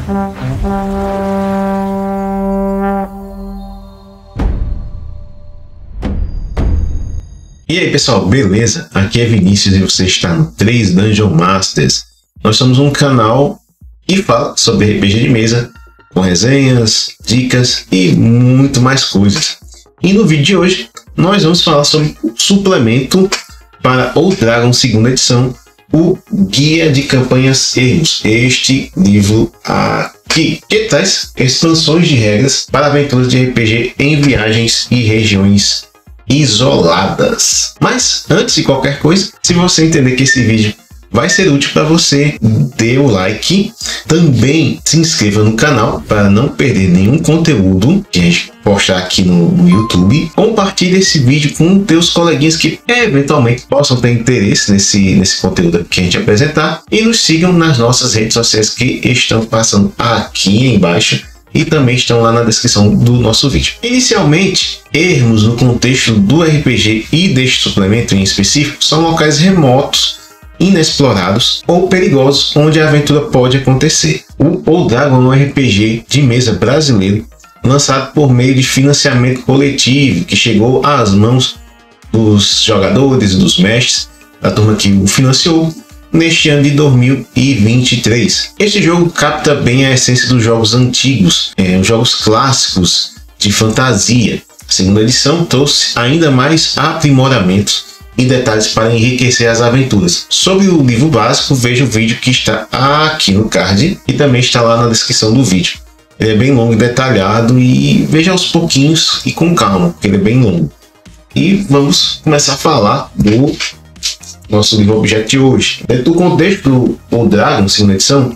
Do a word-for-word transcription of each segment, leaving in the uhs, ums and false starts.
E aí pessoal, beleza? Aqui é Vinícius e você está no três Dungeon Masters. Nós somos um canal que fala sobre R P G de mesa, com resenhas, dicas e muito mais coisas. E no vídeo de hoje nós vamos falar sobre o suplemento para Old Dragon segunda edição, o Guia de Campanhas Ermos, este livro aqui, que traz expansões de regras para aventuras de R P G em viagens e regiões isoladas. Mas antes de qualquer coisa, se você entender que esse vídeo vai ser útil para você, dê o like, também se inscreva no canal para não perder nenhum conteúdo que a gente postar aqui no, no YouTube. Compartilhe esse vídeo com teus coleguinhas que eventualmente possam ter interesse nesse, nesse conteúdo que a gente apresentar, e nos sigam nas nossas redes sociais que estão passando aqui embaixo e também estão lá na descrição do nosso vídeo. Inicialmente, ermos no contexto do R P G e deste suplemento em específico são locais remotos, inexplorados ou perigosos onde a aventura pode acontecer. O Old Dragon é um R P G de mesa brasileiro lançado por meio de financiamento coletivo que chegou às mãos dos jogadores e dos mestres da turma que o financiou neste ano de dois mil e vinte e três. Este jogo capta bem a essência dos jogos antigos, é, os jogos clássicos de fantasia. A segunda edição trouxe ainda mais aprimoramentos e detalhes para enriquecer as aventuras. Sobre o livro básico, veja o vídeo que está aqui no card e também está lá na descrição do vídeo. Ele é bem longo e detalhado, e veja aos pouquinhos e com calma, porque ele é bem longo. E vamos começar a falar do nosso livro objeto de hoje. Dentro do contexto do Old Dragon segunda edição,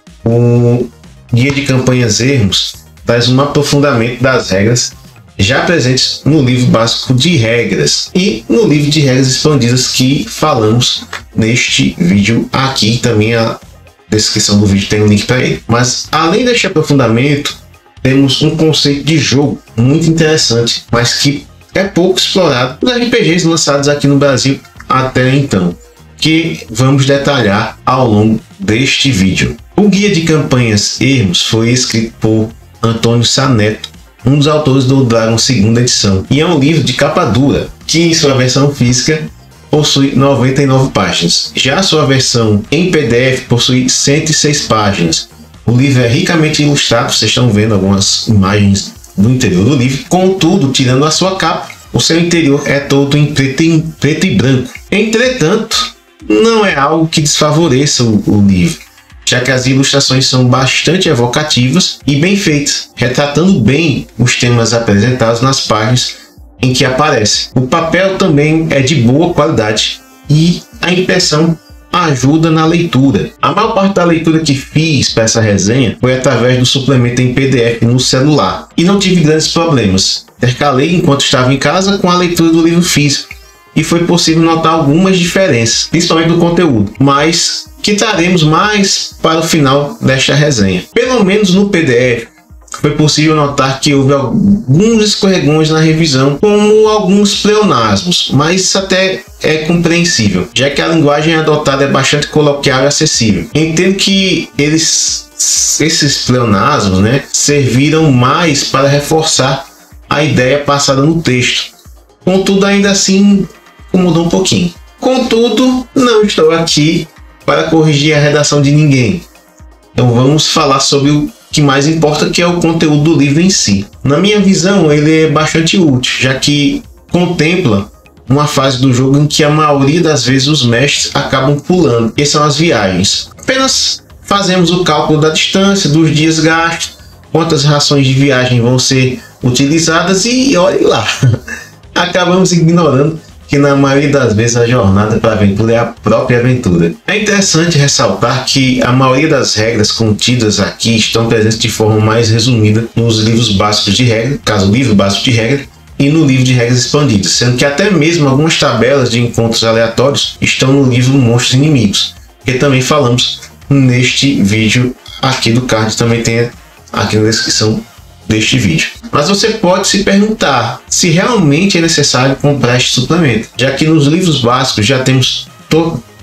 o Guia de Campanhas Ermos traz um aprofundamento das regras já presentes no livro básico de regras e no livro de regras expandidas que falamos neste vídeo aqui. Também a descrição do vídeo tem um link para ele. Mas além deste aprofundamento, temos um conceito de jogo muito interessante, mas que é pouco explorado nos R P Gs lançados aqui no Brasil até então, que vamos detalhar ao longo deste vídeo. O Guia de Campanhas Ermos foi escrito por Antônio Saneto, um dos autores do Old Dragon segunda edição, e é um livro de capa dura, que em sua versão física possui noventa e nove páginas. Já a sua versão em P D F possui cento e seis páginas. O livro é ricamente ilustrado, vocês estão vendo algumas imagens do interior do livro, contudo, tirando a sua capa, o seu interior é todo em preto e, preto e branco. Entretanto, não é algo que desfavoreça o, o livro, já que as ilustrações são bastante evocativas e bem feitas, retratando bem os temas apresentados nas páginas em que aparece. O papel também é de boa qualidade e a impressão ajuda na leitura. A maior parte da leitura que fiz para essa resenha foi através do suplemento em P D F no celular e não tive grandes problemas. Intercalei enquanto estava em casa com a leitura do livro físico e foi possível notar algumas diferenças, principalmente do conteúdo, mas que traremos mais para o final desta resenha. Pelo menos no P D F, foi possível notar que houve alguns escorregões na revisão, como alguns pleonasmos, mas isso até é compreensível, já que a linguagem adotada é bastante coloquial e acessível. Entendo que eles, esses pleonasmos, né, serviram mais para reforçar a ideia passada no texto. Contudo, ainda assim, incomodou um pouquinho. Contudo, não estou aqui para corrigir a redação de ninguém. Então vamos falar sobre o que mais importa, que é o conteúdo do livro em si. Na minha visão, ele é bastante útil, já que contempla uma fase do jogo em que a maioria das vezes os mestres acabam pulando, que são as viagens. Apenas fazemos o cálculo da distância, dos dias gastos, quantas rações de viagem vão ser utilizadas e olhe lá. Acabamos ignorando que na maioria das vezes a jornada para a aventura é a própria aventura. É interessante ressaltar que a maioria das regras contidas aqui estão presentes de forma mais resumida nos livros básicos de regra, caso livro básico de regra, e no livro de regras expandidas, sendo que até mesmo algumas tabelas de encontros aleatórios estão no livro Monstros e Inimigos, que também falamos neste vídeo aqui do card, também tem aqui na descrição deste vídeo. Mas você pode se perguntar se realmente é necessário comprar este suplemento, já que nos livros básicos já temos to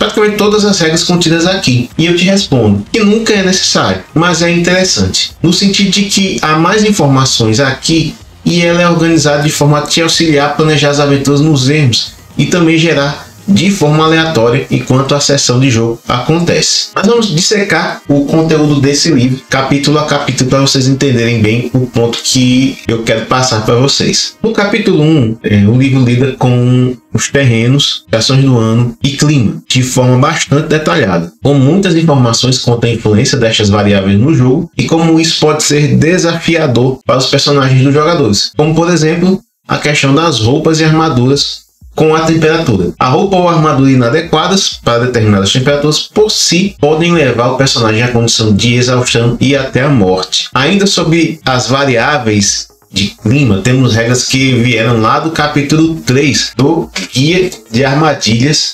praticamente todas as regras contidas aqui. E eu te respondo que nunca é necessário, mas é interessante, no sentido de que há mais informações aqui e ela é organizada de forma a te auxiliar a planejar as aventuras nos ermos e também gerar de forma aleatória enquanto a sessão de jogo acontece. Mas vamos dissecar o conteúdo desse livro, capítulo a capítulo, para vocês entenderem bem o ponto que eu quero passar para vocês. No capítulo um, é, o livro lida com os terrenos, estações do ano e clima, de forma bastante detalhada, com muitas informações quanto à influência destas variáveis no jogo e como isso pode ser desafiador para os personagens dos jogadores, como por exemplo, a questão das roupas e armaduras com a temperatura. A roupa ou armadura inadequadas para determinadas temperaturas por si podem levar o personagem à condição de exaustão e até a morte. Ainda sobre as variáveis de clima, temos regras que vieram lá do capítulo três do Guia de Armadilhas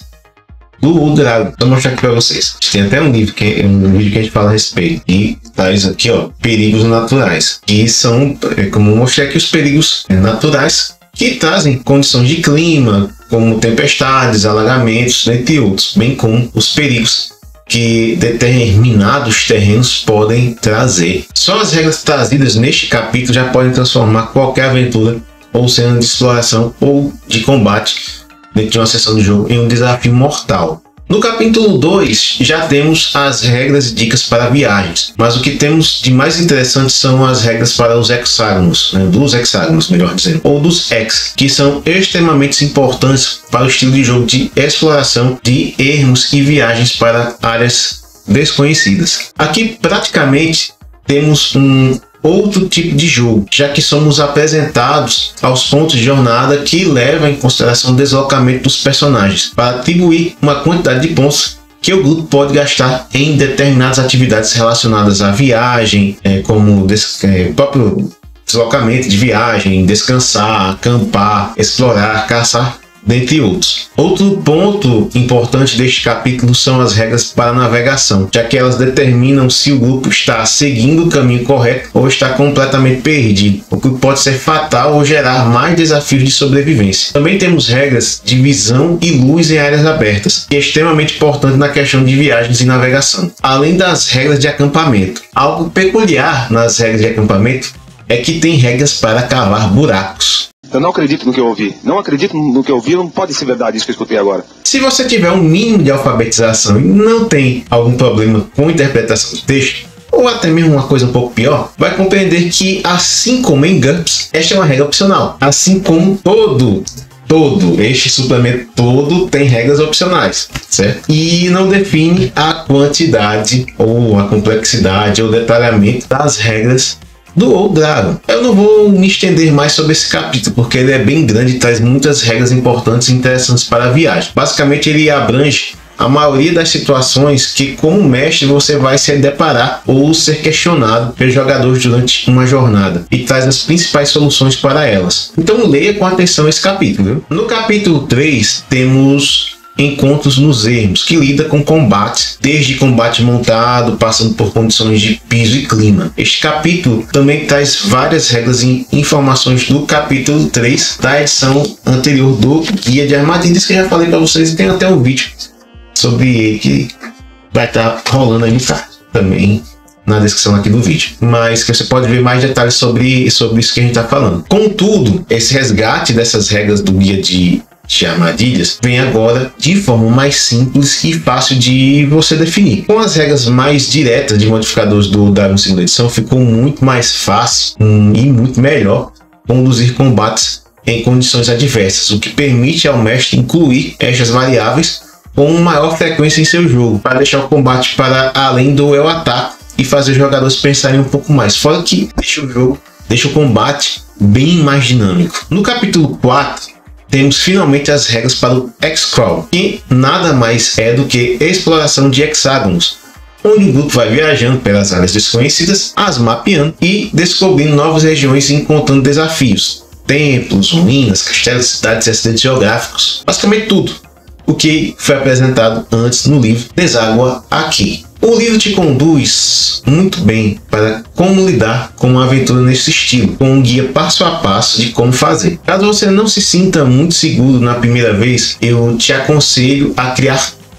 do Dragon. Vou mostrar aqui para vocês. Tem até um livro que um vídeo que a gente fala a respeito e traz aqui, ó, perigos naturais, que são, como eu mostrei aqui, os perigos naturais que trazem condições de clima, como tempestades, alagamentos, entre outros, bem como os perigos que determinados terrenos podem trazer. Só as regras trazidas neste capítulo já podem transformar qualquer aventura ou cena de exploração ou de combate dentro de uma sessão de jogo em um desafio mortal. No capítulo dois já temos as regras e dicas para viagens, mas o que temos de mais interessante são as regras para os hexágonos, né, dos hexágonos, melhor dizendo, ou dos hex, que são extremamente importantes para o estilo de jogo de exploração de ermos e viagens para áreas desconhecidas. Aqui praticamente temos um outro tipo de jogo, já que somos apresentados aos pontos de jornada que levam em consideração o deslocamento dos personagens para atribuir uma quantidade de pontos que o grupo pode gastar em determinadas atividades relacionadas à viagem, é, como des é, próprio deslocamento de viagem, descansar, acampar, explorar, caçar, dentre outros. Outro ponto importante deste capítulo são as regras para navegação, já que elas determinam se o grupo está seguindo o caminho correto ou está completamente perdido, o que pode ser fatal ou gerar mais desafios de sobrevivência. Também temos regras de visão e luz em áreas abertas, que é extremamente importante na questão de viagens e navegação. Além das regras de acampamento. Algo peculiar nas regras de acampamento é que tem regras para cavar buracos. Eu não acredito no que eu ouvi. Não acredito no que eu ouvi, não pode ser verdade isso que eu escutei agora. Se você tiver um mínimo de alfabetização e não tem algum problema com a interpretação do texto, ou até mesmo uma coisa um pouco pior, vai compreender que, assim como em GURPS, esta é uma regra opcional. Assim como todo, todo, este suplemento todo tem regras opcionais, certo? E não define a quantidade, ou a complexidade, ou detalhamento das regras do Old Dragon. Eu não vou me estender mais sobre esse capítulo, porque ele é bem grande e traz muitas regras importantes e interessantes para a viagem. Basicamente, ele abrange a maioria das situações que, como mestre, você vai se deparar ou ser questionado pelos jogadores durante uma jornada, e traz as principais soluções para elas. Então leia com atenção esse capítulo, viu? No capítulo três temos encontros nos ermos, que lida com combates, desde combate montado, passando por condições de piso e clima. Este capítulo também traz várias regras e informações do capítulo três da edição anterior do Guia de Armadilhas, que eu já falei para vocês, e tem até um vídeo sobre ele que vai estar rolando aí no card também na descrição aqui do vídeo, mas que você pode ver mais detalhes sobre, sobre isso que a gente está falando. Contudo, esse resgate dessas regras do Guia de de Armadilhas vem agora de forma mais simples e fácil de você definir. Com as regras mais diretas de modificadores do Dragon segunda edição, ficou muito mais fácil hum, e muito melhor conduzir combates em condições adversas, o que permite ao mestre incluir estas variáveis com maior frequência em seu jogo, para deixar o combate para além do eu ataque e fazer os jogadores pensarem um pouco mais, fora que deixa o jogo, deixa o combate bem mais dinâmico. No capítulo quatro temos finalmente as regras para o Hexcrawl, que nada mais é do que exploração de hexágonos, onde o grupo vai viajando pelas áreas desconhecidas, as mapeando e descobrindo novas regiões e encontrando desafios, templos, ruínas, castelos, cidades e acidentes geográficos, basicamente tudo o que foi apresentado antes no livro deságua aqui. O livro te conduz muito bem para como lidar com uma aventura nesse estilo, com um guia passo a passo de como fazer. Caso você não se sinta muito seguro na primeira vez, eu te aconselho a criar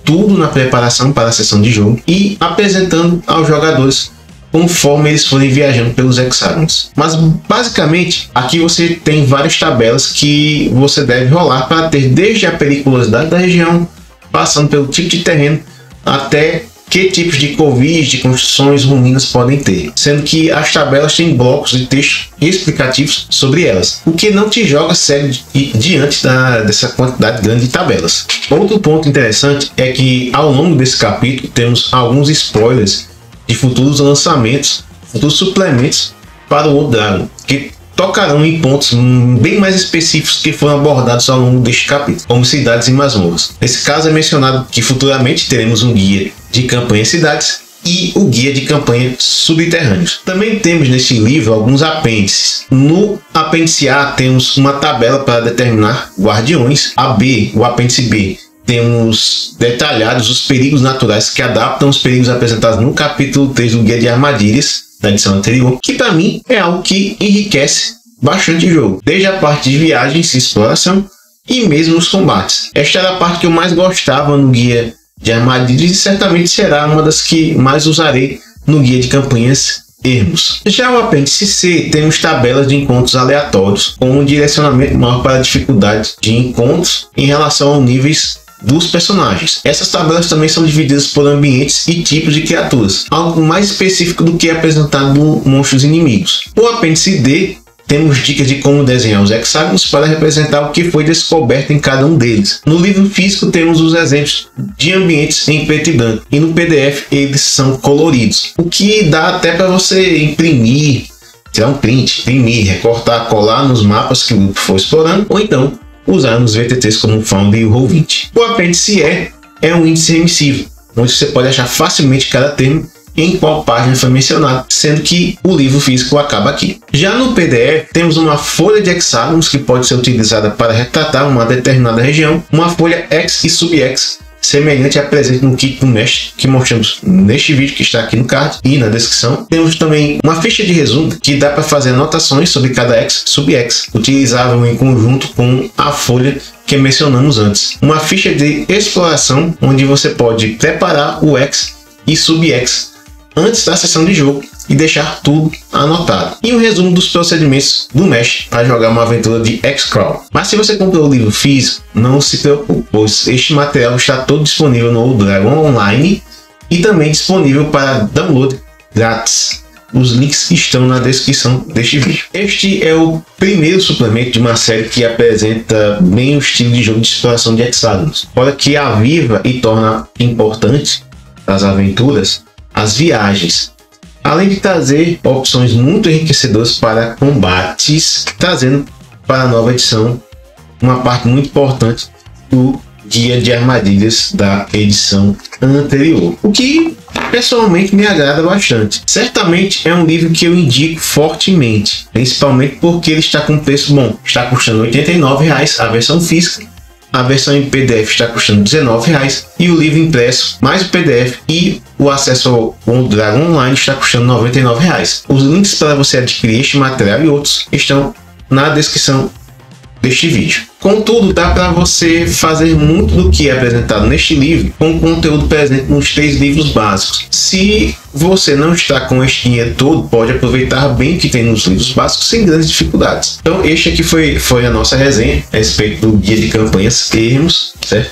tudo na preparação para a sessão de jogo e apresentando aos jogadores conforme eles forem viajando pelos hexágonos. Mas basicamente aqui você tem várias tabelas que você deve rolar para ter desde a periculosidade da região, passando pelo tipo de terreno até que tipos de covis, de construções ruínas podem ter, sendo que as tabelas têm blocos de texto explicativos sobre elas, o que não te joga sério di diante da, dessa quantidade grande de tabelas. Outro ponto interessante é que ao longo desse capítulo temos alguns spoilers de futuros lançamentos, futuros suplementos para o Old Dragon, que tocarão em pontos bem mais específicos que foram abordados ao longo deste capítulo, como cidades e masmorras. Nesse caso é mencionado que futuramente teremos um guia de campanha cidades e o guia de campanha subterrâneos. Também temos neste livro alguns apêndices. No apêndice A temos uma tabela para determinar guardiões. A B, o apêndice B, temos detalhados os perigos naturais que adaptam os perigos apresentados no capítulo três do Guia de Armadilhas da edição anterior, que para mim é algo que enriquece bastante o jogo, desde a parte de viagens e exploração e mesmo os combates. Esta era a parte que eu mais gostava no Guia de Armadilhas e certamente será uma das que mais usarei no Guia de Campanhas Ermos. Já o apêndice C temos tabelas de encontros aleatórios com um direcionamento maior para a dificuldade de encontros em relação aos níveis dos personagens. Essas tabelas também são divididas por ambientes e tipos de criaturas, algo mais específico do que é apresentado no Monstros Inimigos. No apêndice D temos dicas de como desenhar os hexágonos para representar o que foi descoberto em cada um deles. No livro físico temos os exemplos de ambientes em preto e branco, e no P D F eles são coloridos, o que dá até para você imprimir, tirar um print, imprimir, recortar, colar nos mapas que o grupo for explorando, ou então usar nos V T Ts como o Found e o Roll vinte. O apêndice E é um índice remissivo, onde você pode achar facilmente cada termo em qual página foi mencionado, sendo que o livro físico acaba aqui. Já no P D F temos uma folha de hexágonos que pode ser utilizada para retratar uma determinada região, uma folha X e sub-X, semelhante à presente no kit do Mesh que mostramos neste vídeo que está aqui no card e na descrição. Temos também uma ficha de resumo que dá para fazer anotações sobre cada X e sub-X, utilizável em conjunto com a folha que mencionamos antes. Uma ficha de exploração onde você pode preparar o X e sub-X antes da sessão de jogo e deixar tudo anotado. E um resumo dos procedimentos do Mesh para jogar uma aventura de Hexcrawl. Mas se você comprou o livro físico, não se preocupe, pois este material está todo disponível no Old Dragon Online e também disponível para download grátis. Os links estão na descrição deste vídeo. Este é o primeiro suplemento de uma série que apresenta bem o estilo de jogo de exploração de hexágonos, fora que aviva e torna importante as aventuras as viagens, além de trazer opções muito enriquecedoras para combates, trazendo para a nova edição uma parte muito importante do Guia de Armadilhas da edição anterior, o que pessoalmente me agrada bastante. Certamente é um livro que eu indico fortemente, principalmente porque ele está com preço bom, está custando oitenta e nove reais a versão física. A versão em P D F está custando dezenove reais e o livro impresso mais o P D F e o acesso ao Old Dragon Online está custando noventa e nove reais. Os links para você adquirir este material e outros estão na descrição deste vídeo. Contudo, dá para você fazer muito do que é apresentado neste livro com o conteúdo presente nos três livros básicos. Se você não está com este dinheiro todo, pode aproveitar bem o que tem nos livros básicos sem grandes dificuldades. Então este aqui foi, foi a nossa resenha a respeito do Guia de Campanhas Ermos, certo?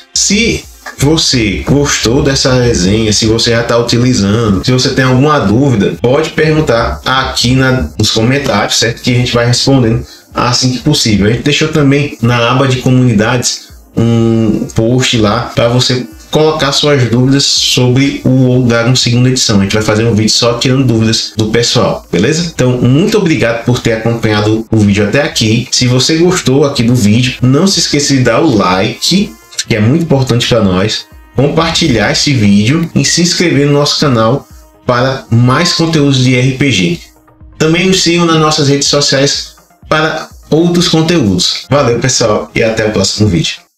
Se você gostou dessa resenha, se você já está utilizando, se você tem alguma dúvida, pode perguntar aqui na, nos comentários, certo? Que a gente vai respondendo assim que possível. A gente deixou também na aba de comunidades um post lá para você colocar suas dúvidas sobre o Old Dragon segunda edição. A gente vai fazer um vídeo só tirando dúvidas do pessoal, beleza? Então, muito obrigado por ter acompanhado o vídeo até aqui. Se você gostou aqui do vídeo, não se esqueça de dar o like, que é muito importante para nós, compartilhar esse vídeo e se inscrever no nosso canal para mais conteúdos de R P G. Também nos sigam nas nossas redes sociais para outros conteúdos. Valeu, pessoal, e até o próximo vídeo.